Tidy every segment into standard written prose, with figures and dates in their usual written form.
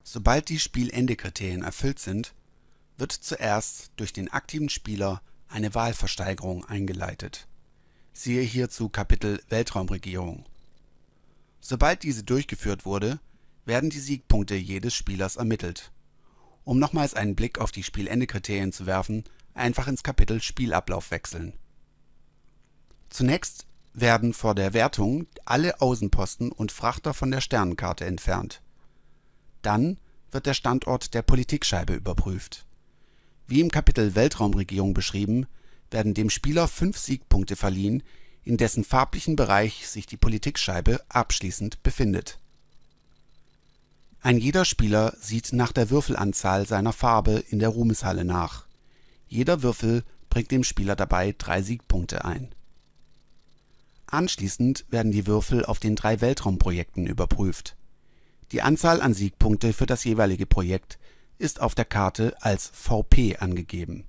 Sobald die Spielendekriterien erfüllt sind, wird zuerst durch den aktiven Spieler eine Wahlversteigerung eingeleitet. Siehe hierzu Kapitel Weltraumregierung. Sobald diese durchgeführt wurde, werden die Siegpunkte jedes Spielers ermittelt. Um nochmals einen Blick auf die Spielendekriterien zu werfen, einfach ins Kapitel Spielablauf wechseln. Zunächst werden vor der Wertung alle Außenposten und Frachter von der Sternenkarte entfernt. Dann wird der Standort der Politikscheibe überprüft. Wie im Kapitel Weltraumregierung beschrieben, werden dem Spieler 5 Siegpunkte verliehen, in dessen farblichen Bereich sich die Politikscheibe abschließend befindet. Ein jeder Spieler sieht nach der Würfelanzahl seiner Farbe in der Ruhmeshalle nach. Jeder Würfel bringt dem Spieler dabei 3 Siegpunkte ein. Anschließend werden die Würfel auf den 3 Weltraumprojekten überprüft. Die Anzahl an Siegpunkte für das jeweilige Projekt ist auf der Karte als VP angegeben.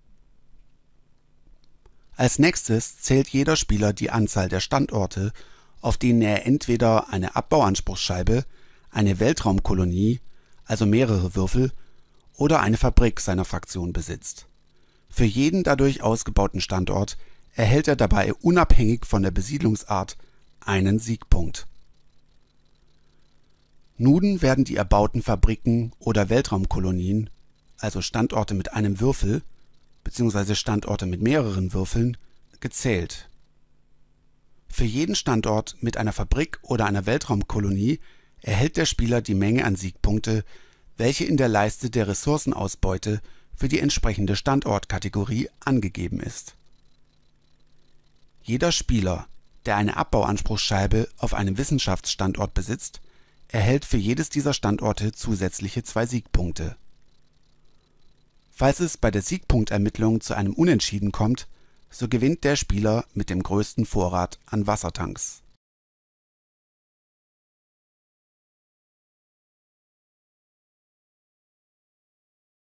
Als nächstes zählt jeder Spieler die Anzahl der Standorte, auf denen er entweder eine Abbauanspruchsscheibe, eine Weltraumkolonie, also mehrere Würfel, oder eine Fabrik seiner Fraktion besitzt. Für jeden dadurch ausgebauten Standort erhält er dabei unabhängig von der Besiedlungsart einen Siegpunkt. Nun werden die erbauten Fabriken oder Weltraumkolonien, also Standorte mit einem Würfel bzw. Standorte mit mehreren Würfeln, gezählt. Für jeden Standort mit einer Fabrik oder einer Weltraumkolonie erhält der Spieler die Menge an Siegpunkte, welche in der Leiste der Ressourcenausbeute für die entsprechende Standortkategorie angegeben ist. Jeder Spieler, der eine Abbauanspruchsscheibe auf einem Wissenschaftsstandort besitzt, erhält für jedes dieser Standorte zusätzliche 2 Siegpunkte. Falls es bei der Siegpunktermittlung zu einem Unentschieden kommt, so gewinnt der Spieler mit dem größten Vorrat an Wassertanks.